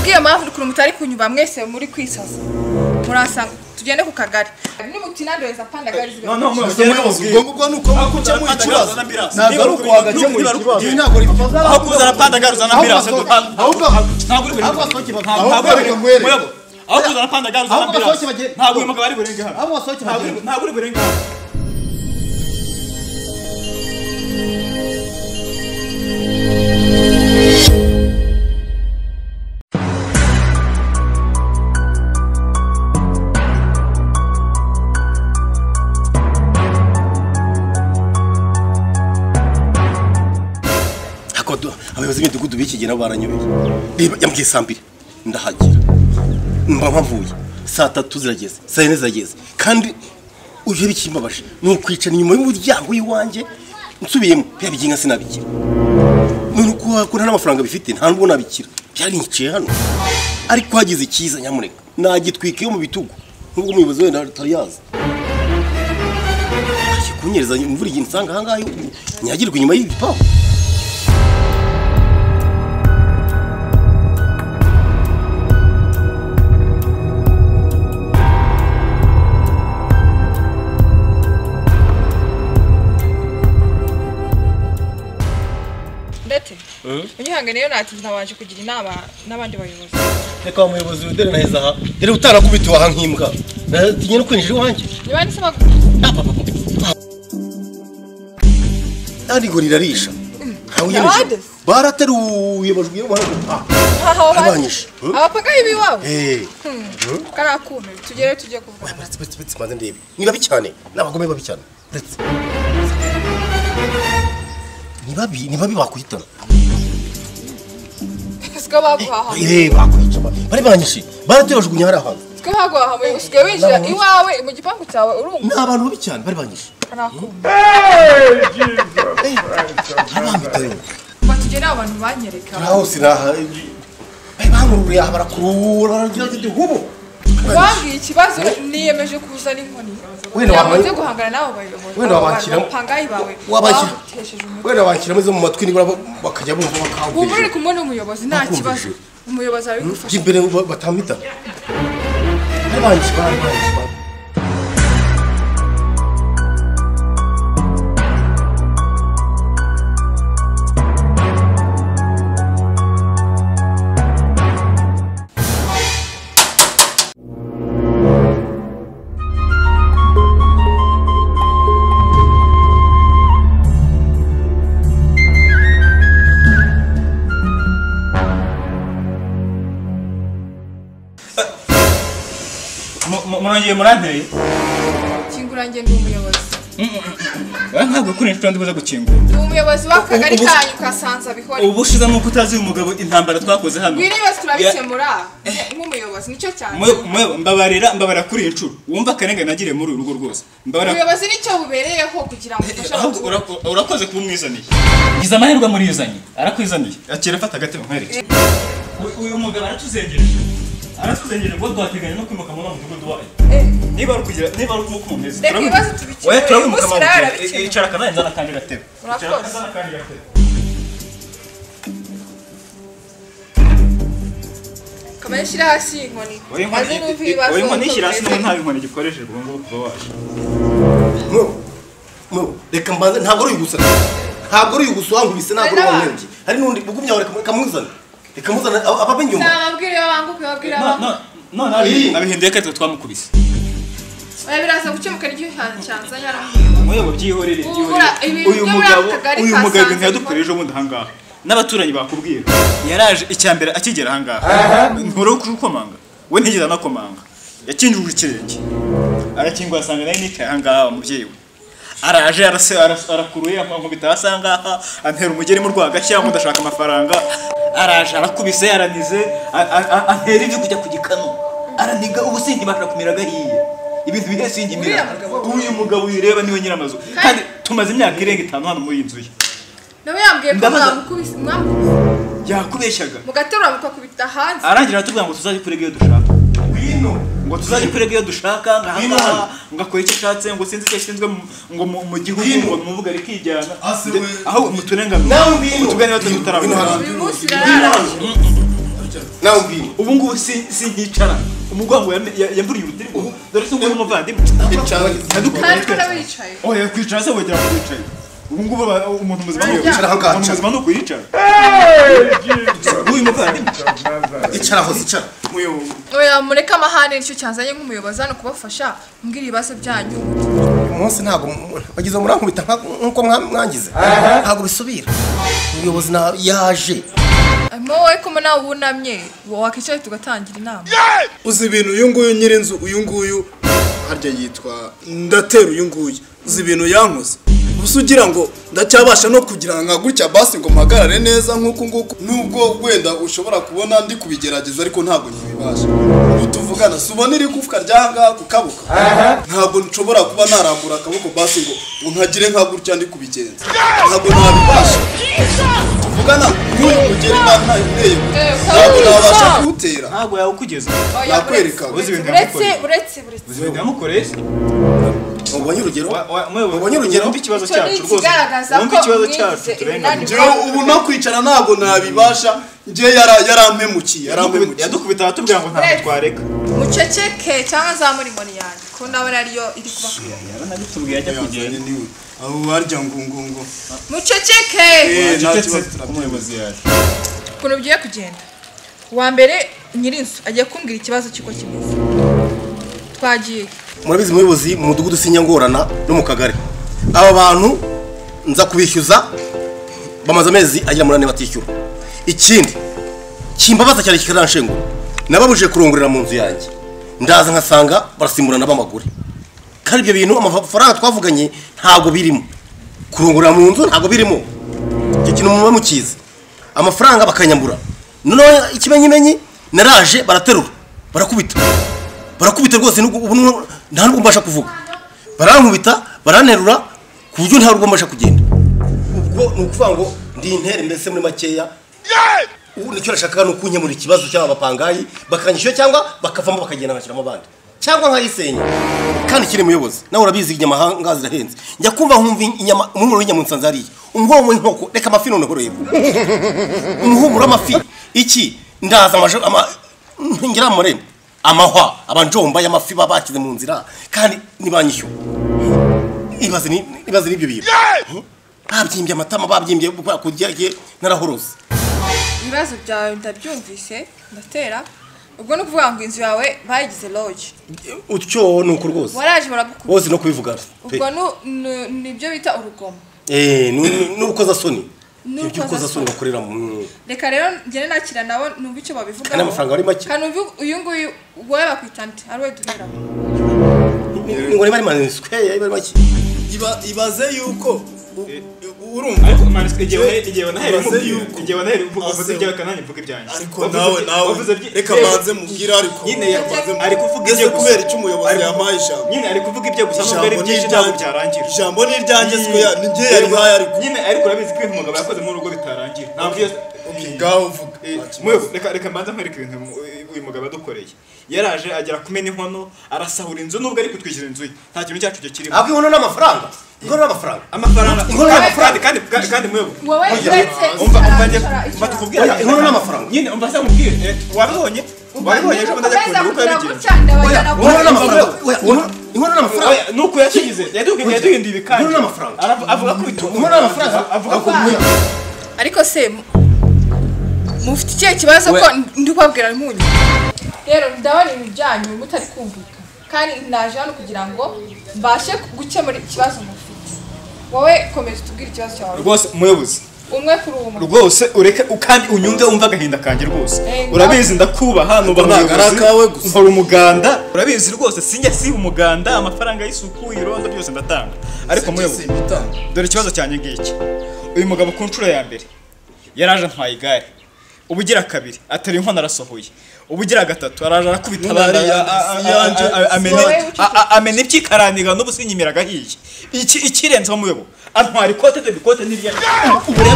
nababwiye mpamvu kuri mutari kunyumva mwese muri kwisaza murasanga tugende ku kagari nimutinandoreza pandagari no ubwo nuko kuca mu ikibazo nagaruko hagati mu ikibazo ntago rifaza aho kuzana pandagari uzana ambirase ahubwo ntago uri aho kuzana pandagari uzana ambirase ntago uyu mugabo ari burenge hano aho wasohoke bagende ntago uri burenge hano abayobozi b'imidugudu bikigena baranyobeye yambwiye sambire ndahagira mbavuye saa 3 zirageze saa 4 zirageze kandi uje bikimbabaje n'ukwicara inyuma y'umuryango w'iwanje nsubiyemo byabiginga sinabikira nuko akora n'amafaranga bifite nta nubwo nabikira byari niciye hano ariko hagize ikiza nyamureka nagitwikiye mu bitugu nubwo umuyobozi wenda atariyaza kunyereza imvura iginsanga hangayo nyagirwa inyuma y'ibipaho Unyihangane yo nati ntabanje kugira inama nabandi bayobozi. Reka umuyobozi udere naheza aha. Yere utarakubitwa aha nkimbwa. Natinye no kwinjira iwanje. Niba nisaba Ari gorira risha. Barateruye bajwiye bana. Abanyisha. Abapaga ibi wawe. Karakume tugere tujye kuvuga. Betse maze ndebe. Niba bicyane nabagome babicyane. Ndetse. Niba bibakuhitana. Baguhaha bakwica bari banyishe baratebajugunya hari ahantu baguhaha mu usigaye winjira iwawe mu gipangu cyawe urumva ni abantu babi cyane bari banyishe batugera abantu banyereka aho sinaha bangururiye aha barakurura baragira ati hubo wangiye ikibazo niyemeje kuzana inkoni wenda guhangana nabo bayobozi wenda wabakira pangayi bawe wenda wakira mu matwi nibura bakajya bumva bakawuye ubu muri kumwe n'umuyobozi nta kibazo umuyobozi abigufasha imbere batamita bari Murangije muranteye kinguranje ndi umuyobozi ntabwo kuri inshuti ndibuza gukingura ndi umuyobozi w'akagari kanyu kasanza bihore ubushize nuko utazi umugabo intambara twakoze hano biribaze turabikemura nk'umuyobozi nicyo cyane mbabarira kuri incuro wumva akarengane nagire muri urugo rwose umuyobozi nicyo bubereyeho kugira ngo ufashe urakoze kuba umwizaniye ngize amahirwe muri yuzanye arakwizaniye akira fata agatebe nkwereke uyu mugabo aratuzengereje ngo twateganya no kwimuka mu mudugudu wayo niba ari kugira niba ari kumukomeza turabimuka mu icara kana nzana kandi gatebe kamera shira hasi inkoni maze numva ibibazo oyo inkoni shira hasi nta inkoni gikoreshejwe ngo kuba waje reka mbanze ntabwo ari gusa wankubise ntabwo ari wamwengi hari nundi bugumya kamuzana ikamuzana ababengi mu nababwire banguke babwira abantu no nabihinduye ko twamukubise biraza gukemuka n'icyo cyanza muyobo byihorere uyu mugabo ntiyadukoreje ubundi ahangaha n'abaturanyi bakubwira yaraje icyambere akigera ahangaha nkuru kukomanga we ntigeze nakomanga yakinjuje ikirenge arakingwa asanga nayo nicaye ahangaha umubyeyi we araje arakuruye ankubita asangaha antera umugeri mu rwagashya ngo ndashaka amafaranga araje arakubise aranize antera ivi kujya ku gikano araniga ubusindi bashaka kumira gahiye ibintu bihesingi mira uyu mugabo yireba niwe nyiramazu kandi tumaze imyaka irenga 5 hano muri inzu ye nawe yambwiye ko mwamukubise yakubeshyaga mugaterura mukakubita hanze arangira atubwira ngo tuzaje kurega iyo dushaka ngo tuzaje kurega iyo dushaka ngakora icyo cyatse ngo sinzi icyo shinzwe ngo mu gihugu ngo muvuga rikijyana aho mutunengano mutuganira tutarabona nawe mbwira ubu ngubu si nkicara umugongo yamburiye urutirigo dore se nguyu umuvandimwe wicaye oya kwicara se wegera ku wicaye ubu ngubu umuntu muzima ni ukwicara uyu muvandimwe icara aho zicara oya mureke amahane nicyo cyanzanye nk'umuyobozi hano kubafasha mbwira ibibazo byanyu uyu munsi ntabwo bagize murankubita nk'uko mwangize ntabwo bisubira umuyobozi yaje wowe ko nawe wunamye wakicaye tugatangira inama uzi ibintu uyu nguyu nyirinzu uyu nguyu harya yitwa ndatera uyu nguyu uzi ibintu yankoze gusa ugira ngo ndacyabasha no kugira nka gutya basi ngo mpagarare neza nk'uku nguku nubwo wenda ushobora kubona ndi kubigerageza ariko ntabwo nkibibasha ubu tuvugana si ubona iri gufwa ryanga ku kaboko ntabwo nshobora kuba narambura akaboko basi ngo nkagire nka gutya ndi kubigenza ntabwo nabibasha tuvugana nk'uyu mugeri ntayiteye ntabwo nabasha kuwutera ntabwo yawukugeza nakwereka uretse yamukoreye ubonye urugero wumva ikibazo cyacu rwose wumva ikibazo cyacu turenganya ubu no kwicara ntabwo nabibasha njye yarampemukiye yadukubita aratubwira ngo ntabwo twareka muceceke cyangwa zamura inkoni yanjye ko nawe ariyo iri kubakwiye yaranabitubwiye ajya kugenda abo barya ngo muceceke umuyobozi yaje ukuntu bigiye kugenda uwa mbere nyirinzu agiye kumbwira ikibazo cy'uko kimeze twagiye murabizi umuyobozi mu mudugudu sinyangorana no mu kagari aba bantu nza kubishyuza bamaze amezi agera muri 4 batishyura ikindi kimbabaza cyane kikaranshengo nababuje kurongorera mu nzu yanjye ndaza nkasanga barasimburana b'amagure kandi ibyo bintu amafaranga twavuganye ntago birimo kurongorera mu nzu ntago birimo icyo kintu muba mukizi amafaranga bakanyambura none ikimenyimenyi naraje baraterura barakubita rwose nta nubwo mbasha kuvuga barankubita baranerura ku buryo nta nubwo mbasha kugenda ubwo ni ukuvuga ngo ndi intere mbese muri makeya ubu nicyo nashakaga ni ukunkemura ikibazo cy'aba bapangayi bakanyishyura cyangwa bakavamo bakagenda bashyiramo abandi cyangwa nkayisenya kandi kiri muyobozi nawe urabizi inyamahanga zirahenze njya kumva nkumva inyama umumuro w'inyamunsanze hariya umuhumuro w'inkoko reka amafi noneho rero umuhumuro w'amafi iki ndaza ngira amurembo amahwa abanjomba y'amafi babakize mu nzira kandi nibanyishyura ibaze n'ibyo bintu babyimbye amatama babyimbye kugiye narahorose ibibazo byawe ndabyumvise ndatera ubwo no kuvuga ngo inzu yawe bayigize lodge utyo nuko rwose waraje baragukubita bose no kubivuga ubwo nibyo bita urugomo n'urukoza soni ibyo ukoza soni bakorera mu reka rero ngene nakira nabo numva icyo babivuga kandi amafaranga ari make kandi uyu nguyu wowe bakwitante ari we duhera ngo bari maniswe bari make ibaze yuko urumva ariko maniswe igihe wanahere uvuze ibyawe kanani mvuga ibyanjye ariko nawe reka manze mubwira ariko nyine ari kuvuga ibyo kubera icyo umuyobozi yampaye ijambo nyine ari kuvuga ibyo gusa nubwo ari byinshi ntabwo byarangira ijambo ni iryanjye siko njye yari haye ariko nyine ariko urabizi ko ibintu umugabo yakoze mu rugo bitarangira ntabwo iyo ngaho uvuga reka mbanza nkwereka ibintu uyu mugabo yadukoreye yaraje agera kumena inkono arasahura inzu nubwo ari kutwishyura inzu ye nta kintu cyacu kirimo ahubwo inkono n'amafaranga kandi muyobo wowe uretse batubwira inkono n'amafaranga nyine umva se mubwire wabibonye ejo ndajya kubona uko yabigenze inkono n'amafaranga nuko yakigize yaduhinduye ibikanje inkono n'amafaranga avuga ko inkono n'amafaranga avuga ko ariko se mufite ikihe kibazo ko ndi kubabwira impunyu rero ndabona ibintu byanyu mutari kumvikana kandi naje hano kugira ngo mbashe gukemura ikibazo mufite wowe komeza utubwire ikibazo cyawe rwose umuyobozi umwe kuri umwe rwose ureke kandi unyumve wumva agahinda kanjye rwose urabizi ndakubaha nuba nagaruka nkora umuganda urabizi rwose si umuganda amafaranga y'isuku irondo byose ndatanga ariko muyobozi dore ikibazo cyanjye ngiki uyu mugabo ku nshuro ya mbere yaraje ntwaye igare ubugira kabiri atari inkono arasohoye ubugira gatatu araje arakubita amena iby'ikaraniga n'ubusinyimira agahiye ikirenzeho muyobo antwara ikote n'irya uburebe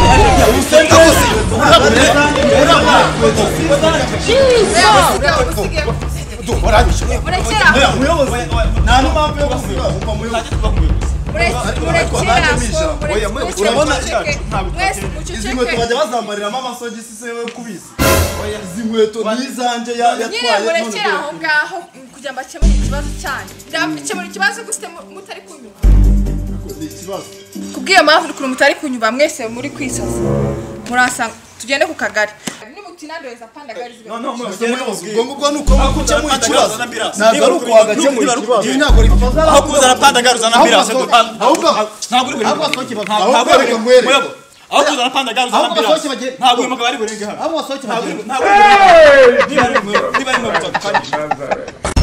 izi nkweto bajya bazambariramo amasogisi se we kubizi izi nkweto n'izanjye yatwaye murekere aho ngaho kugira ngo akemure ikibazo cyanyu ndakemura ikibazo gute mutari kunyumva ni ikibazo kubw'iyo mpamvu ukuntu mutari kunyumva mwese muri kwisaza murasanga tugende ku kagari nimutinandoheza pandagari ubwo ngubwo ni uko gukemura ikibazo ntabwo ari uko wagakemura ikibazo ntabwo rifaza aho kuzana pandagari uzana ambirase ahubwo ntabwo uri aho kuzana pandagari uzana ambirase ntabwo uyu mugabo ari burenge hano ahubwo wasohoke bagende niba ari mu butaka